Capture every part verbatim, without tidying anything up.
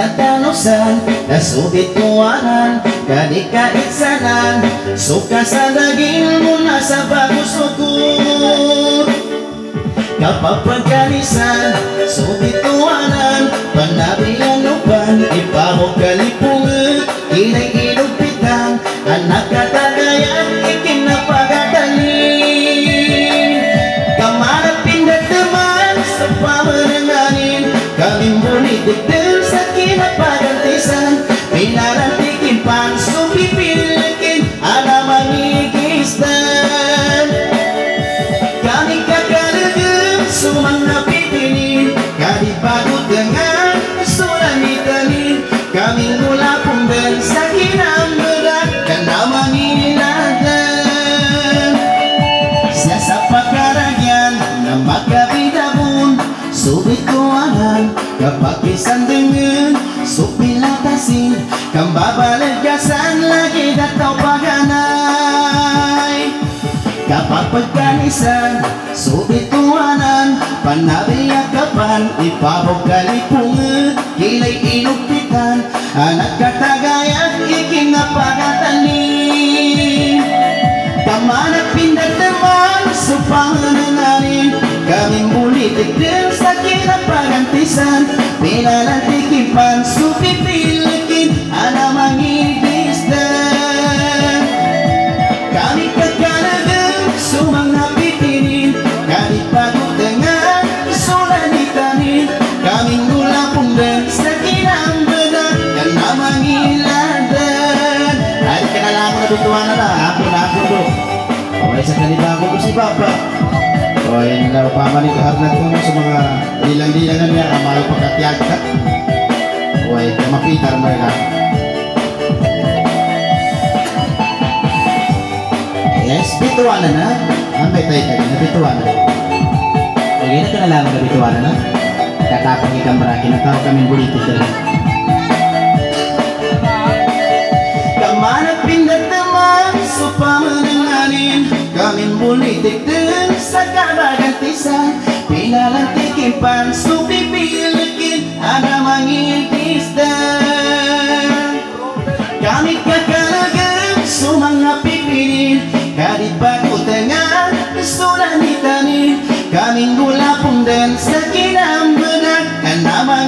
tatanusan, nasubit tuwanan, kadikaitsanan, suka sa daging mo na sa bagos ukur. Kapapagkalisan, subit tuwanan, panabilan upan, ipahog kalipungan, inay inugpitan, anak katagayan, ikinapagadalin. Kamanap pindat teman sa pamananganin, kaming bulitik din sa kinapagantisan, pinarantikin pang supipilikin, alamang igistan. Kami kakalagam, sumang napipinin, kadibagot dengan sulanitanin, kaming mula pumben sa kinamera, kanamang iniladan. Siya sa pagkaragyan na magkabidabun, subit tuwanan, kapag isang dengan supilatasin, kang babalagasan lagi dataw paganay. Kapag pagkanisan, subit tuwanan, panabiyakapan, ipabog kalipungan, kilay inugpitan, anak katagayan, ikinapagatali. Kamanap pindat teman, supangananganin, kaming bulitik din sa kinapagantisan, pinalantikin pan, supipilikin, alamang igisdan. Kami kagalagang, sumang napipinin, kadipagot dengan sulanitanin, kaming gulapong din sa kinambanan, kanamang iladan. Ay, kanalaman na tutuwa na na, hapon na hapon do. Paway sa kanibago ko si Papa. O, yan na upamanig kaharnat ko sa mga dilang-dilangan niya, ang mga pagkatiyag ka. O, ay, kamapitar mo lang. Yes, bituanan na. Ambay tayo tayo na bituanan. Okay na ka na lang na bituanan na. Katapang ikang maraki na tao kaming bulitik na lang. Kamanap pindat naman sa pamananganin, kaming bulitik din sa kabagantisan, pinalantikin pan, supipilikin, alamang igisdan. Kami kakalagang, sumang napipinin, kadibagot dengan sulanitanin, kaming gulapong din sa kinambanan, kanamang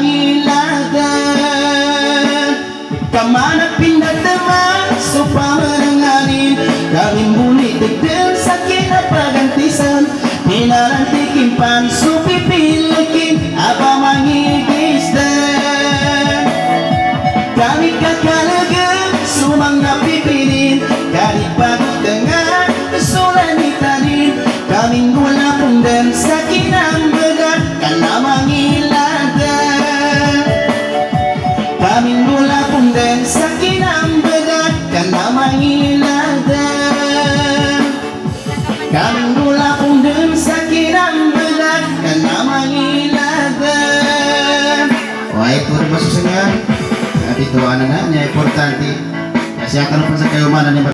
iladan. Kamanap pindat naman sa pamananganin, kaming bulitik din sa kinapagantisan, pinalantikin pan, supipilikin, abamang igisdan. Kami kakalagang, sumang napipinin, kadibagot dengan sulanitanin, kaming gulapong din sa kinambanan, kanamang iladan. Kaming gulapong din sa kinambanan, kanamang iladan. Kaming gulapong din sa kinambanan, kanamang iladan. O ay puro masusungan, kabituanan na niya, importante. Kasi akan pa sa kayo man